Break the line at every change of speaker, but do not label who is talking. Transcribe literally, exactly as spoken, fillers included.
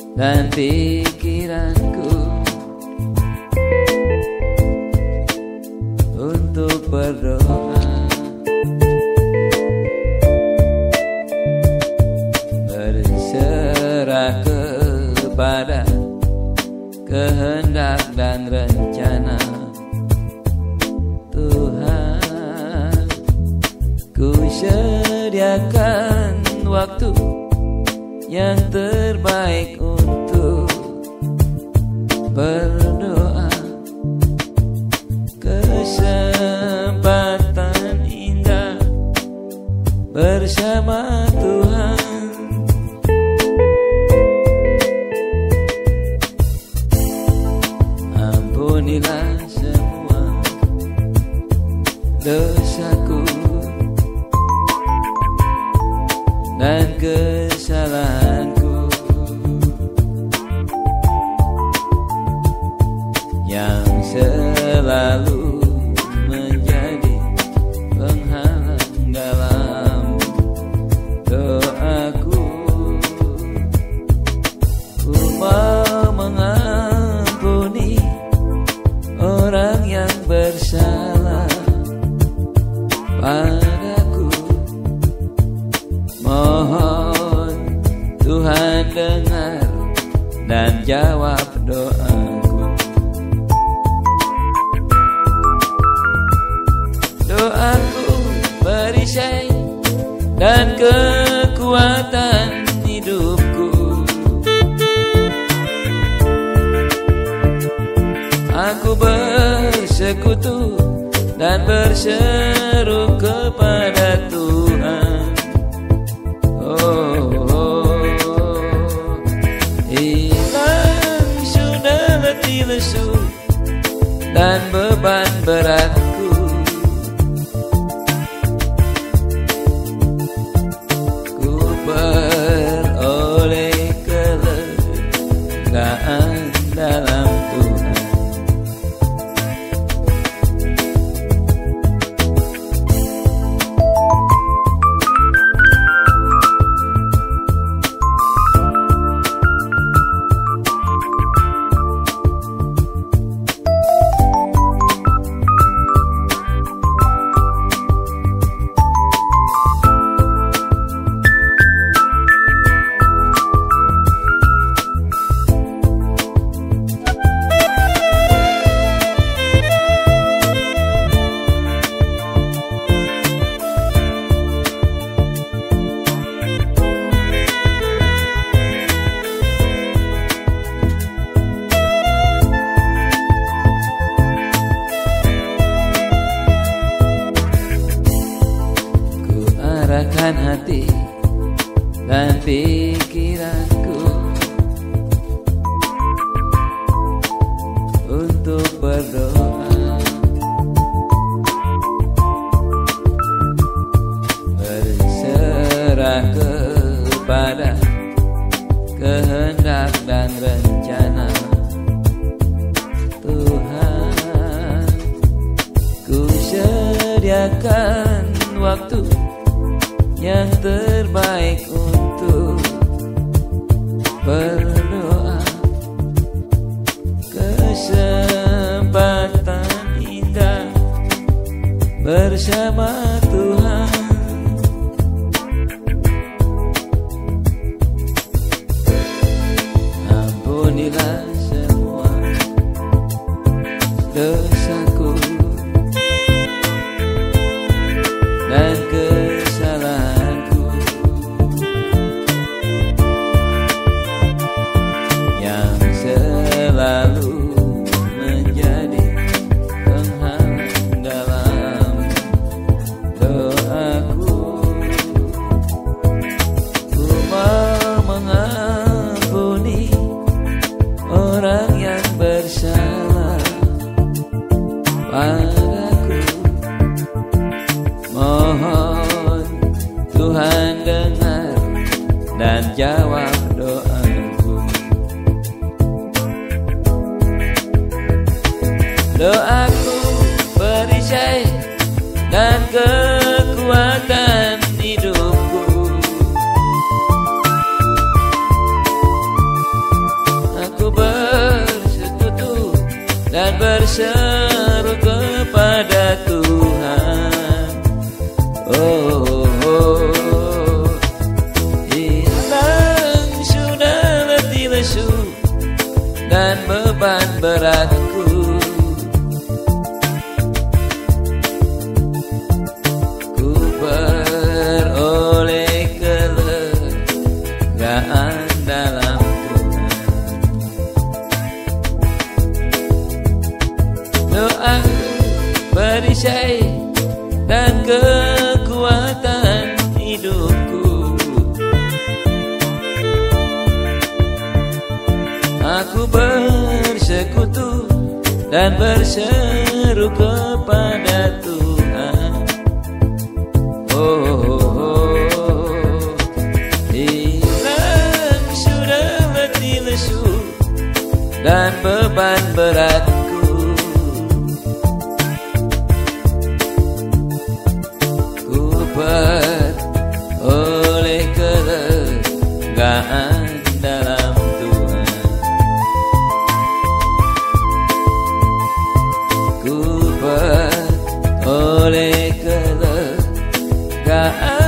dan pikiranku untuk berdoa, berserah kepada kehendak dan rencana Tuhan. Ku sediakan waktu yang terbaik untuk berdoa, kesempatan indah bersama Tuhan. Ampunilah semua dosaku dan kesalahanku yang selalu menjadi penghalang dalam doaku. Ku mau mengampuni orang yang bersalah padaku. Mohon Tuhan dengar dan jawab doaku. Doaku perisai dan kekuatan hidupku. Aku bersekutu dan berseru kepada Tuhan. Oh, oh, oh. Hilang sudah letih lesu dan beban beratku. Ku beroleh kelegaan dalam Tuhan. Arahkan hati dan pikiranku untuk berdoa, berserah kepada kehendak dan rencana Tuhan. Ku sediakan waktu yang terbaik untuk berdoa, kesempatan indah bersama Tuhan. Ampunilah semua dosaku dan kesalahanku yang selalu menjadi penghalang dalam lesu dan beban beratku. Ku beroleh kelegaan dalam Tuhan. Doa perisai dan kekuatan hidupku. Aku bersekutu dan berseru kepada Tuhan. Oh, oh, oh. Hilang sudah letih lesu dan beban beratku. Ku beroleh kelegaan dalam Tuhan. Ku beroleh kelegaan